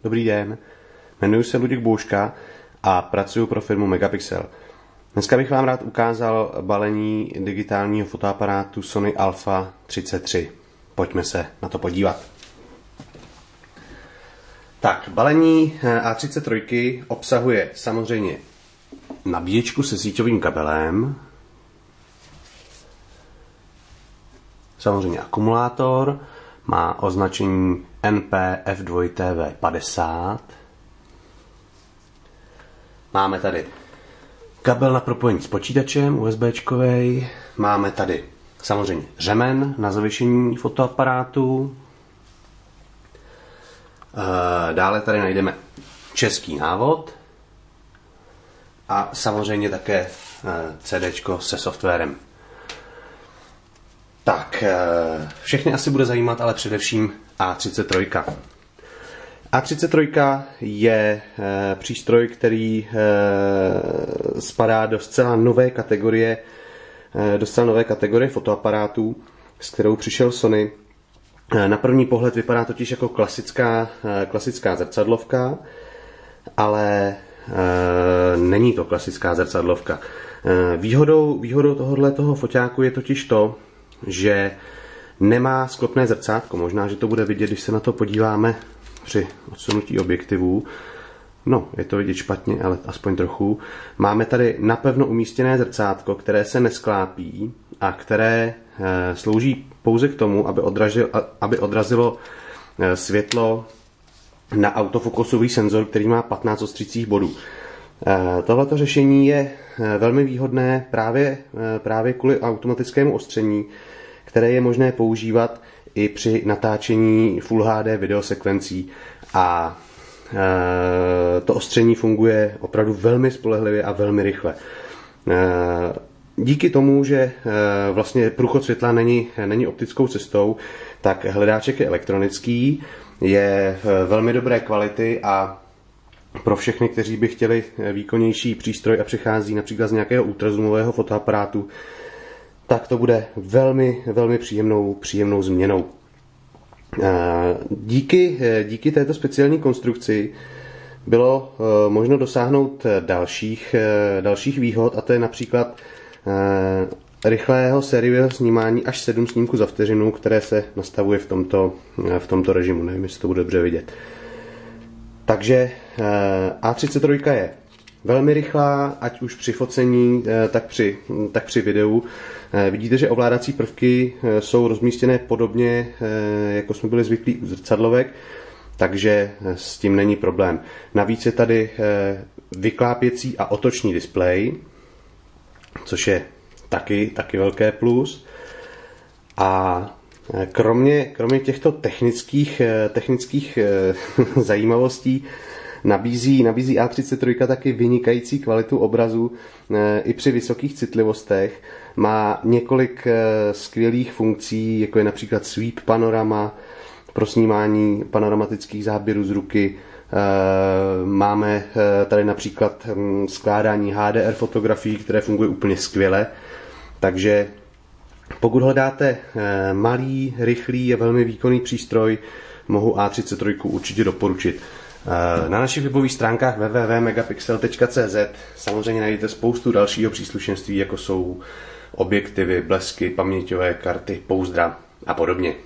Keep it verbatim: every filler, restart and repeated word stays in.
Dobrý den, jmenuji se Luděk Bouška a pracuji pro firmu Megapixel. Dneska bych vám rád ukázal balení digitálního fotoaparátu Sony Alpha třicet tři. Pojďme se na to podívat. Tak, balení A třicet tři obsahuje samozřejmě nabíječku se síťovým kabelem, samozřejmě akumulátor, má označení N P F dva T V padesát. Máme tady kabel na propojení s počítačem USBčkovej, máme tady samozřejmě řemen na zavěšení fotoaparátu, dále tady najdeme český návod a samozřejmě také CDčko se softwarem. Tak, všechny asi bude zajímat, ale především A třicet tři. A třicet tři je přístroj, který spadá do zcela nové kategorie, do zcela nové kategorie fotoaparátů, s kterou přišel Sony. Na první pohled vypadá totiž jako klasická, klasická zrcadlovka, ale není to klasická zrcadlovka. Výhodou, výhodou tohohle toho foťáku je totiž to, že nemá sklopné zrcátko. Možná, že to bude vidět, když se na to podíváme při odsunutí objektivů. No, je to vidět špatně, ale aspoň trochu. Máme tady napevno umístěné zrcátko, které se nesklápí a které e, slouží pouze k tomu, aby, odražil, aby odrazilo e, světlo na autofokusový senzor, který má patnáct ostřících bodů. E, tohleto řešení je e, velmi výhodné právě, e, právě kvůli automatickému ostření, které je možné používat i při natáčení Full H D videosekvencí a e, to ostření funguje opravdu velmi spolehlivě a velmi rychle. E, díky tomu, že e, vlastně průchod světla není, není optickou cestou, tak hledáček je elektronický, je velmi dobré kvality a pro všechny, kteří by chtěli výkonnější přístroj a přichází například z nějakého ultrazoomového fotoaparátu, tak to bude velmi, velmi příjemnou, příjemnou změnou. Díky, díky této speciální konstrukci bylo možno dosáhnout dalších, dalších výhod, a to je například rychlého sériového snímání až sedm snímků za vteřinu, které se nastavuje v tomto, v tomto režimu. Nevím, jestli to bude dobře vidět. Takže A třicet tři je velmi rychlá, ať už při focení, tak při, tak při videu. Vidíte, že ovládací prvky jsou rozmístěné podobně, jako jsme byli zvyklí u zrcadlovek, takže s tím není problém. Navíc je tady vyklápěcí a otočný displej, což je taky, taky velké plus. A kromě, kromě těchto technických, technických zajímavostí Nabízí, nabízí A třicet tři taky vynikající kvalitu obrazu e, i při vysokých citlivostech. Má několik e, skvělých funkcí, jako je například sweep panorama pro snímání panoramatických záběrů z ruky. E, máme e, tady například m, skládání H D R fotografií, které funguje úplně skvěle. Takže pokud hledáte e, malý, rychlý a velmi výkonný přístroj, mohu A třicet tři určitě doporučit. Na našich webových stránkách w w w tečka megapixel tečka c z samozřejmě najdete spoustu dalšího příslušenství, jako jsou objektivy, blesky, paměťové karty, pouzdra a podobně.